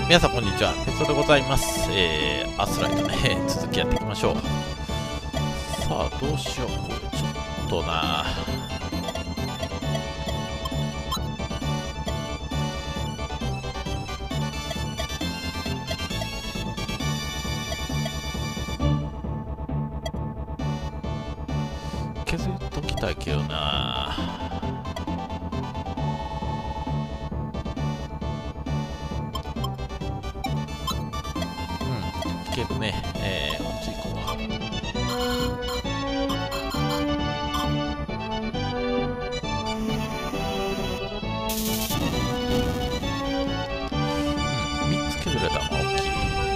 皆さんこんにちは、ペソでございます。アスライトね、続きやっていきましょう。さあ、どうしよう、これちょっとな。削っときたいけどな。いけるね。こっち行こう。3つ削れたの大きい。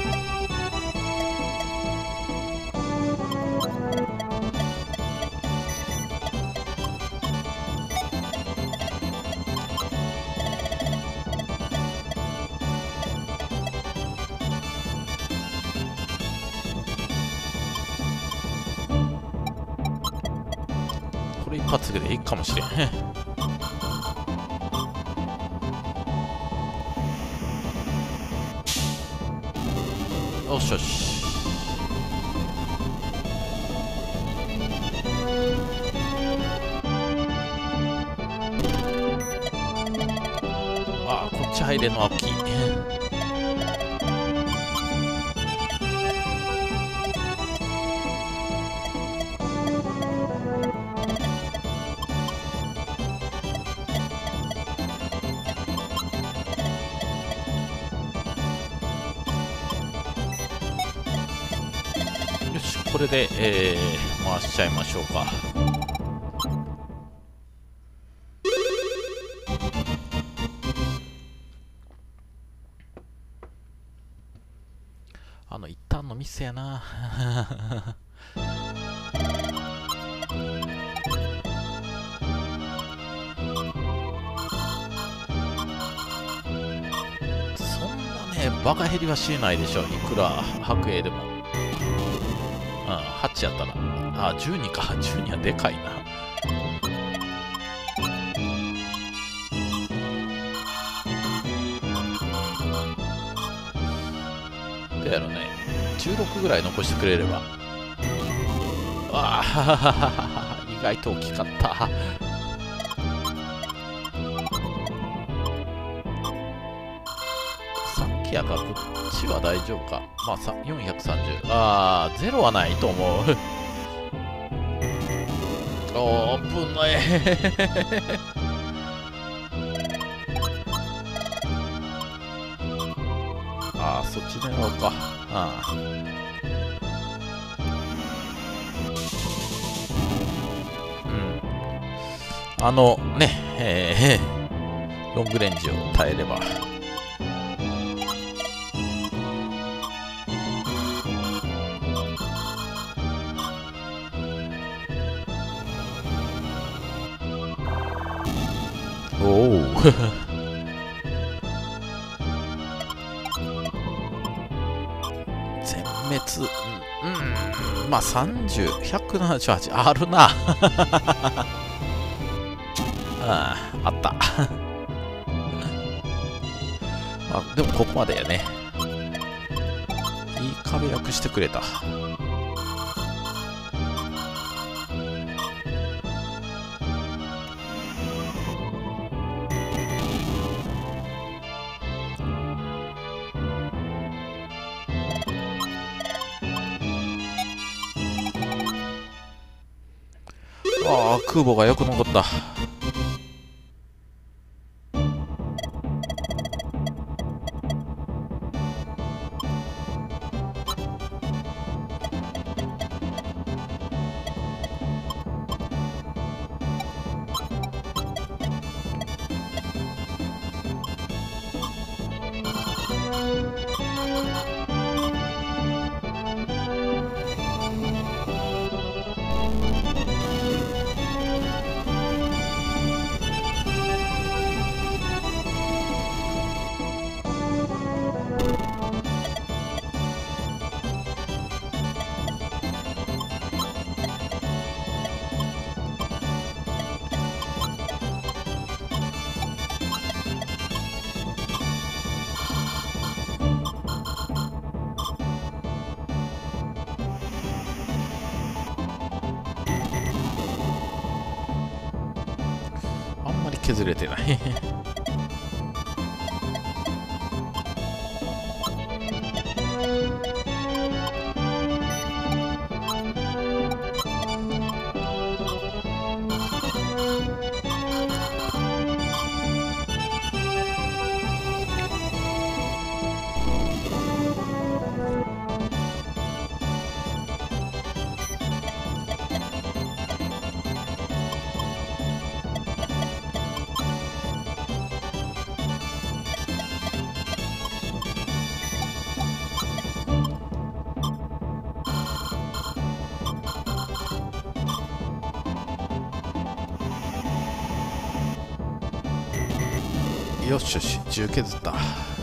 これ一発でいいかもしれん。よしよし。ああ、こっち入れんのは大きい。よし、これで、回しちゃいましょうか。一旦のミスやな。そんなね、バカ減りはしないでしょ。いくら白影でも。8やったら。あ、12か。12はでかいな。どうやろね。16ぐらい残してくれれば。ああ、意外と大きかった。さっきやからこっちは大丈夫か。まあ、430。ああ、0はないと思う。おー、危ない。ああ、そっち狙おうか。ああ。ね、ロングレンジを耐えれば。おお。全滅。まあ30、178あるな。あった。まあ、でもここまでやね。いい壁役してくれた。ああ、空母がよく残った。 削れてない。よしよし、10削った。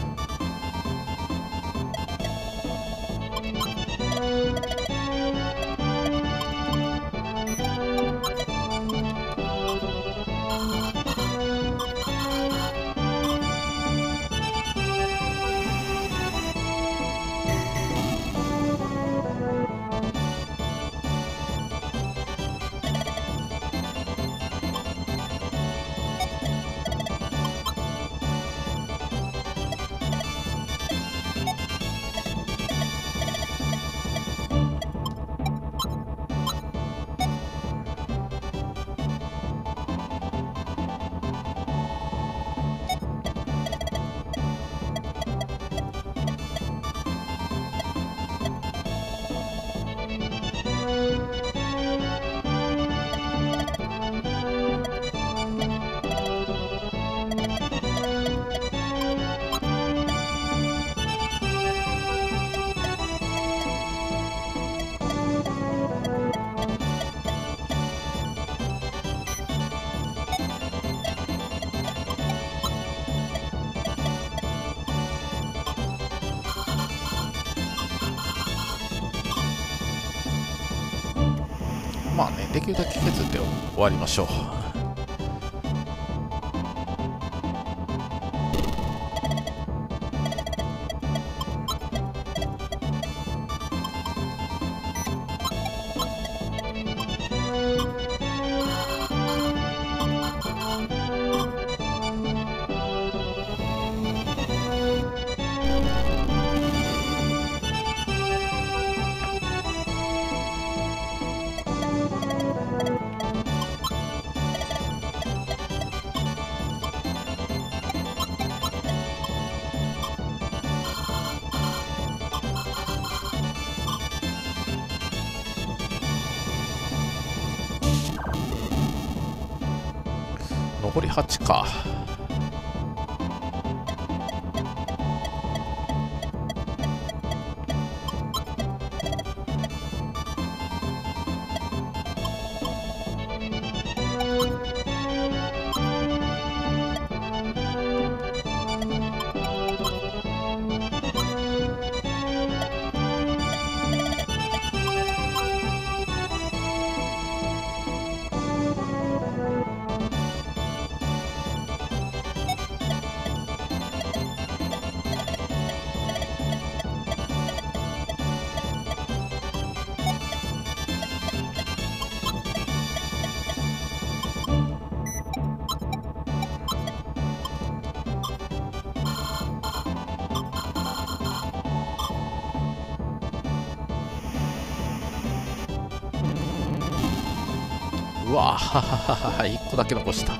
まあね、できるだけ削って終わりましょう。残り8か。うわー1個だけ残した。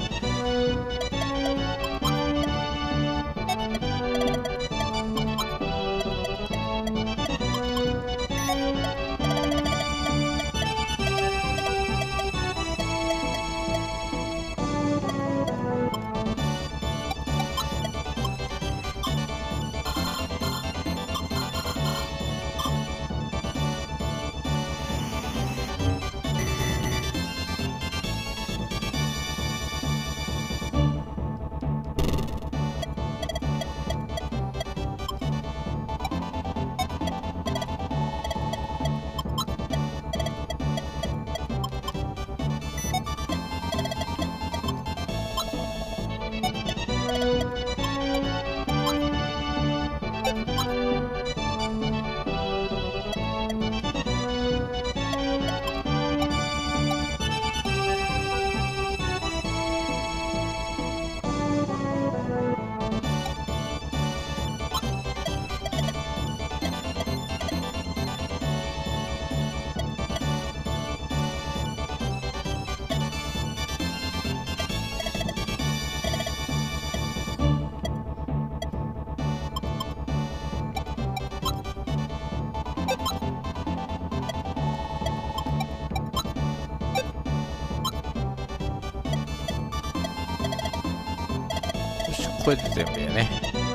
これで全部やね。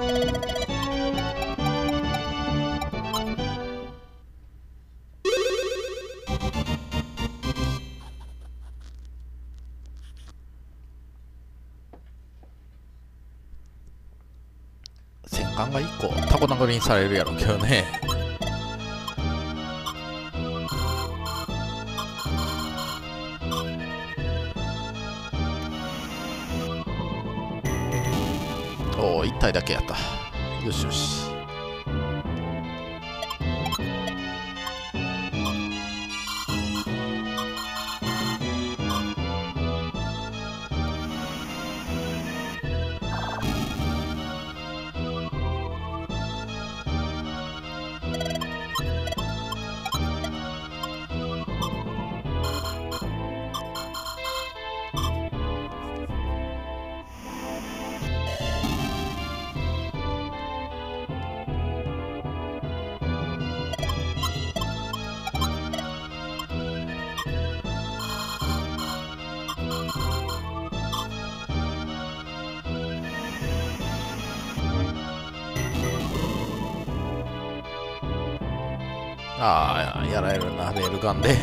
戦艦が1個タコ殴りにされるやろうけどね。おお、1体だけやった。よしよし。ああ、やられるな、レールガンで。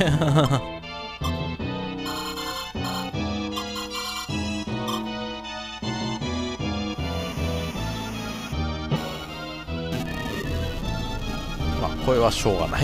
まあ、これはしょうがない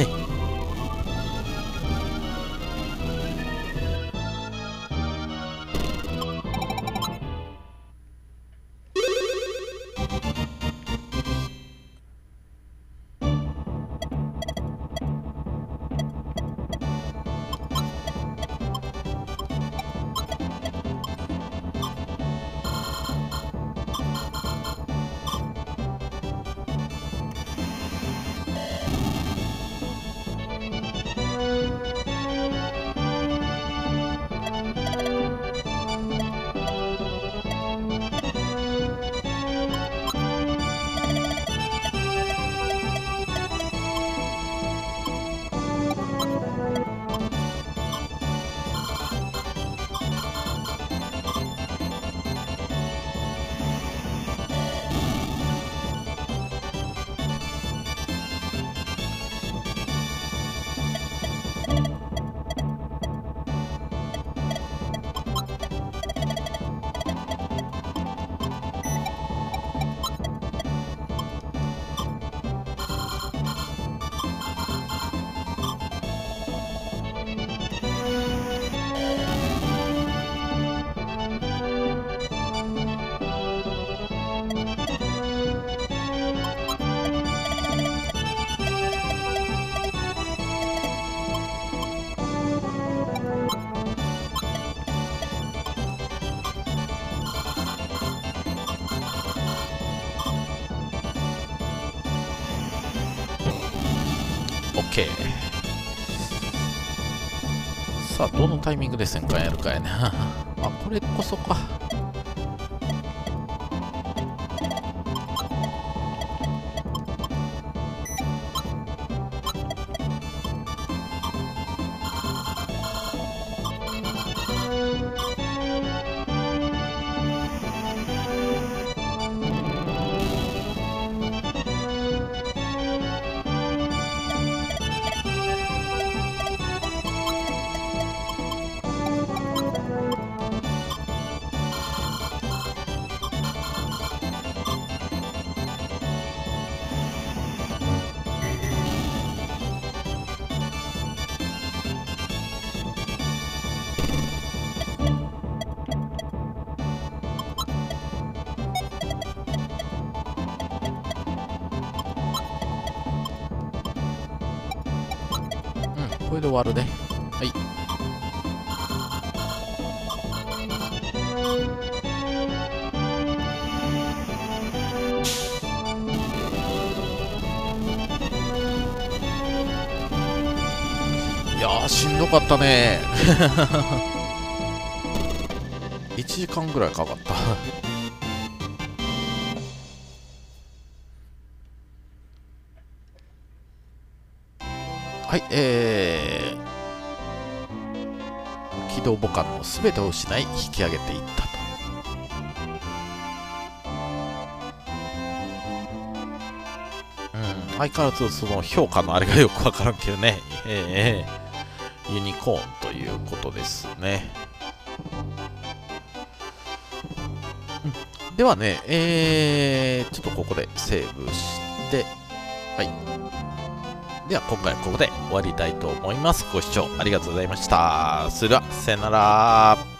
。OK。さあ、どのタイミングで戦艦やるかやな。あ、これこそか。これで終わるね。はい。いやー、しんどかったね。1時間ぐらいかかった。はい、起動母艦のすべてを失い引き上げていったと。 相変わらずその評価のあれがよくわからんけどね。ユニコーンということですね。ではね、ちょっとここでセーブして、はい。では今回はここで終わりたいと思います。ご視聴ありがとうございました。それでは、さよなら。